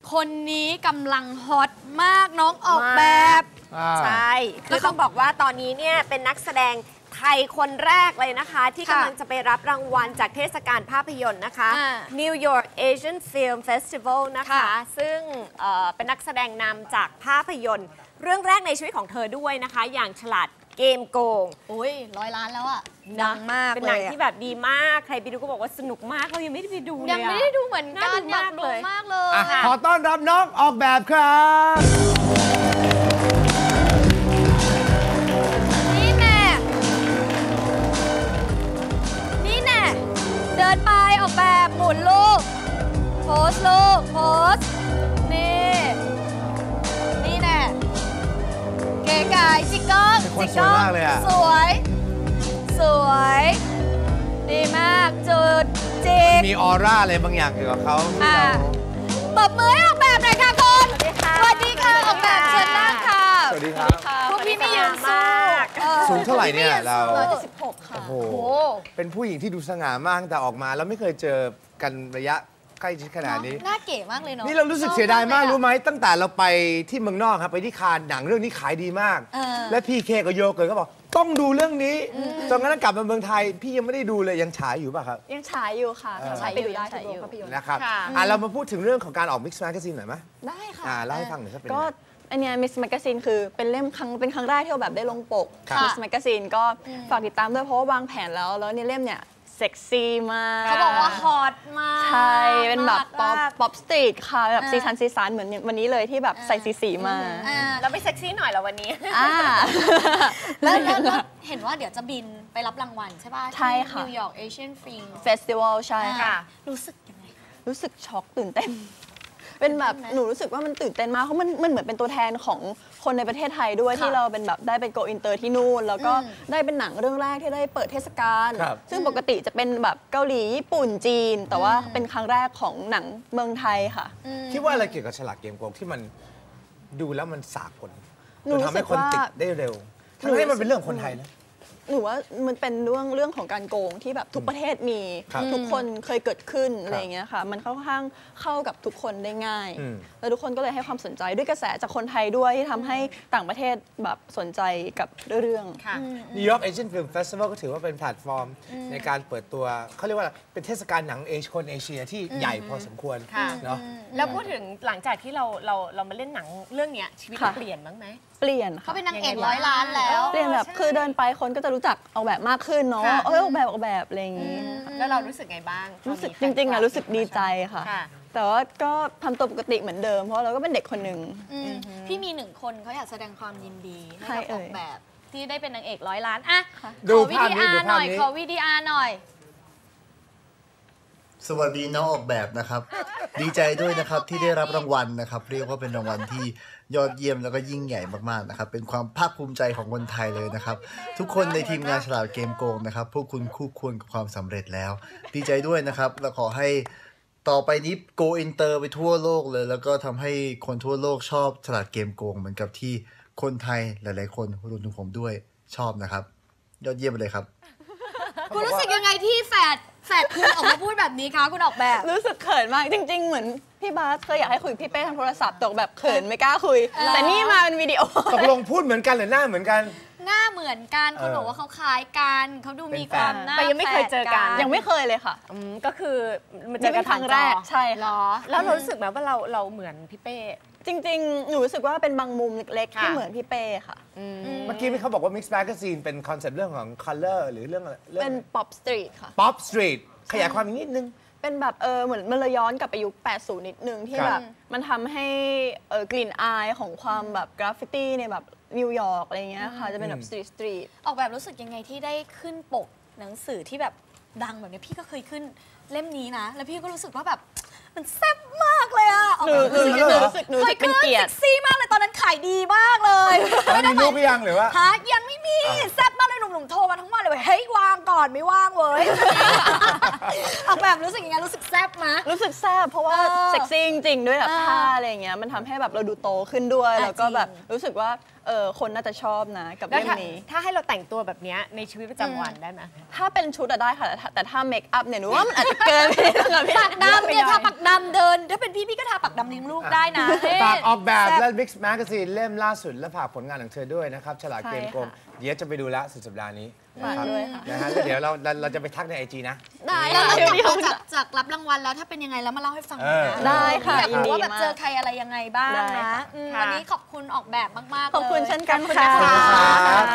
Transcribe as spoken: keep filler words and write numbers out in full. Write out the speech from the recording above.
คนนี้กำลังฮอตมากน้องออกแบบใช่คือต้องบอกว่าตอนนี้เนี่ยเป็นนักแสดงไทยคนแรกเลยนะคะที่กำลังจะไปรับรางวัลจากเทศกาลภาพยนตร์นะคะ New York Asian Film Festival นะคะซึ่งเป็นนักแสดงนำจากภาพยนตร์เรื่องแรกในชีวิตของเธอด้วยนะคะอย่างฉลาดเกมโกงโอ้ยร้อยล้านแล้วอะดังมากเป็นหนังที่แบบดีมากใครไปดูก็บอกว่าสนุกมากเรายังไม่ได้ไปดูเลยยังไม่ได้ดูเหมือนกันอยากดูมากเลยขอต้อนรับน้องออกแบบครับนี่แน่นี่แน่เดินไปออกแบบหมุนลูกโพสลูกโพสนี่นี่แน่เก๋ไก่จิกก้องจิกก้องสวยสวยดีมากจุดจิกมีออร่าอะไรบางอย่างเกี่ยวกับเขาตบมือให้ออกแบบหน่อยค่ะคุณสวัสดีค่ะออกแบบเชิญนั่งค่ะสวัสดีครับพวกพี่ไม่ยืนมากสูงเท่าไหร่เนี่ยเราร้อยเจ็ดสิบหกค่ะโอ้โหเป็นผู้หญิงที่ดูสง่ามากแต่ออกมาแล้วไม่เคยเจอกันระยะใกล้ชิดขนาดนี้น่าเก๋มากเลยเนาะนี่เรารู้สึกเสียดายมากรู้ไหมตั้งแต่เราไปที่เมืองนอกครับไปที่คานหนังเรื่องนี้ขายดีมากและพี่เคกับโยเกิร์ตก็บอกต้องดูเรื่องนี้จนกระทั่งกลับมาเมืองไทยพี่ยังไม่ได้ดูเลยยังฉายอยู่ป่ะครับยังฉายอยู่ค่ะฉายไปดูได้ทุกโรงภาพยนตร์นะครับอ่ะเรามาพูดถึงเรื่องของการออก Mix Magazine หน่อยไหมได้ค่ะอ่าเล่าให้ฟังหน่อยครับก็อันนี้ Mix Magazine คือเป็นเล่มครั้งเป็นครั้งแรกที่เราแบบได้ลงปก Mix Magazine ก็ฝากติดตามด้วยเพราะว่าวางแผนแล้วแล้วในเล่มเนี่ยเซ็กซี่มากเขาบอกว่าฮอตมากใช่เป็นแบบป๊อปป๊อปสตรีทค่ะแบบซีซันซีซันเหมือนวันนี้เลยที่แบบใส่สีสีมาแล้วไม่เซ็กซี่หน่อยแล้ววันนี้แล้วเห็นว่าเดี๋ยวจะบินไปรับรางวัลใช่ป่ะใช่ค่ะ New York Asian Film Festival ใช่ค่ะรู้สึกยังไงรู้สึกช็อกตื่นเต้นเป็นแบบหนูรู้สึกว่ามันตื่นเต้นมากเพราะมันมันเหมือนเป็นตัวแทนของคนในประเทศไทยด้วยที่เราเป็นแบบได้เป็นโกอินเตอร์ที่นู่นแล้วก็ได้เป็นหนังเรื่องแรกที่ได้เปิดเทศกาลซึ่งปกติจะเป็นแบบเกาหลีญี่ปุ่นจีนแต่ว่าเป็นครั้งแรกของหนังเมืองไทยค่ะคิดว่าอะไรเกี่ยวกับฉลาดเกมโกงที่มันดูแล้วมันสากลมันทำให้คนติดได้เร็วทำให้มันเป็นเรื่องคนไทยนะหนูว่ามันเป็นเรื่องเรื่องของการโกงที่แบบทุกประเทศมีทุกคนเคยเกิดขึ้นอะไรอย่างเงี้ยค่ะมันค่อนข้างเข้ากับทุกคนได้ง่ายแล้วทุกคนก็เลยให้ความสนใจด้วยกระแสจากคนไทยด้วยที่ทำให้ต่างประเทศแบบสนใจกับเรื่อง New York Asian Film Festival ก็ถือว่าเป็นแพลตฟอร์มในการเปิดตัวเขาเรียกว่าเป็นเทศกาลหนังเอเชียคนเอเชียที่ใหญ่พอสมควรเนาะแล้วพูดถึงหลังจากที่เราเราเรามาเล่นหนังเรื่องนี้ชีวิตเปลี่ยนบ้างไหมเปลี่ยนเขาเป็นนางเอกร้อยล้านแล้วเปลี่ยนแบบคือเดินไปคนก็จะรู้จักออกแบบมากขึ้นเนาะเออออกแบบออกแบบอะไรอย่างนี้แล้วเรารู้สึกไงบ้างรู้สึกจริงๆอะรู้สึกดีใจค่ะแต่ว่าก็ทำตัวปกติเหมือนเดิมเพราะเราก็เป็นเด็กคนหนึ่งพี่มีหนึ่งคนเขาอยากแสดงความยินดีให้กับออกแบบที่ได้เป็นนางเอกร้อยล้านอ่ะขอวีดีอาร์หน่อยขอวีดีอาร์หน่อยสวัสดีน้องออกแบบนะครับดีใจด้วยนะครับที่ได้รับรางวัลนะครับเรียกว่าเป็นรางวัลที่ยอดเยี่ยมแล้วก็ยิ่งใหญ่มากๆนะครับเป็นความภาคภูมิใจของคนไทยเลยนะครับทุกคนในทีมงานฉลาดเกมโกงนะครับพวกคุณคู่ควรกับความสำเร็จแล้วดีใจด้วยนะครับและขอให้ต่อไปนี้โกอินเตอร์ไปทั่วโลกเลยแล้วก็ทำให้คนทั่วโลกชอบฉลาดเกมโกงเหมือนกับที่คนไทยหลายๆคนรวมถึงผมด้วยชอบนะครับยอดเยี่ยมไปเลยครับคุณรู้สึกยังไงที่แฝดแฝดคุณออกมาพูดแบบนี้คะคุณออกแบบรู้สึกเขินมากจริงๆเหมือนพี่บาสเคยอยากให้คุยพี่เป้ทางโทรศัพท์ตกแบบเขินไม่กล้าคุยแต่นี่มาเป็นวิดีโอตกลงพูดเหมือนกันหรือหน้าเหมือนกันหน้าเหมือนกันเขาบอกว่าเขาคล้ายกันเขาดูมีความหน้าแต่ยังไม่เคยเจอกันยังไม่เคยเลยค่ะก็คือมันเจอกันครั้งแรกใช่หรอแล้วเรารู้สึกแบบว่าเราเราเหมือนพี่เป้จริงๆหนูรู้สึกว่าเป็นบางมุมเล็กๆที่เหมือนพี่เป้ค่ะเมื่อกี้เขาบอกว่า Mix Magazine เป็นคอนเซ็ปต์เรื่องของ color หรือเรื่องอะไรเป็น pop street ค่ะ pop street ขยายความอีกนิดนึงเป็นแบบเออเหมือนมันเลยย้อนกลับไปยุคแปดสิบนิดนึงที่แบบมันทำให้เออกลิ่นอายของความแบบกราฟฟิตี้ในแบบนิวยอร์กอะไรเงี้ยค่ะจะเป็นแบบสตรีทสตรีทออกแบบรู้สึกยังไงที่ได้ขึ้นปกหนังสือที่แบบดังแบบนี้พี่ก็เคยขึ้นเล่มนี้นะแล้วพี่ก็รู้สึกว่าแบบมันแซ่บมากเลยอ่ะหนูหนูรู้สึกหนูรู้สึกเป็นเกียรติเซ็กซี่มากเลยตอนนั้นขายดีมากเลยตอนนี้รูปยังหรือว่าฮะยังไม่มีแซ่บมากเลยหนุ่มๆโทรมาทั้งวันเลยเฮ้ยวางก่อนไม่ว่างเว้ยออกแบบรู้สึกยังไงรู้สึกแซ่บมะรู้สึกแซ่บเพราะว่าเซ็กซี่จริงๆด้วยแบบท่าอะไรอย่างเงี้ยมันทำให้แบบเราดูโตขึ้นด้วยแล้วก็แบบรู้สึกว่าเออคนน่าจะชอบนะกับเรื่องนี้ถ้าให้เราแต่งตัวแบบนี้ในชีวิตประจำวันได้ไหมถ้าเป็นชุดอะได้ค่ะแต่ถ้าเมคอัพเนี่ยหนูว่ามันอาจจะเกินไปหน่อยปากดำเนี่ยทาปากดำเดินถ้าเป็นพี่พี่ก็ทาปากดำเลี้ยงลูกได้นะฝากออกแบบและ Mix Magazine เล่มล่าสุดและฝากผลงานของเธอด้วยนะครับฉลาดเกมโกงเดี๋ยวจะไปดูแลสุดสัปดาห์นี้นะครับนะฮะแล้วเดี๋ยวเราเราจะไปทักในไอจีนะได้แล้วจากจากรับรางวัลแล้วถ้าเป็นยังไงแล้วมาเล่าให้ฟังนะได้ค่ะอยากรู้ว่าแบบเจอใครอะไรยังไงบ้างนะวันนี้ขอบคุณออกแบบมากๆขอบคุณเช่นกันค่ะ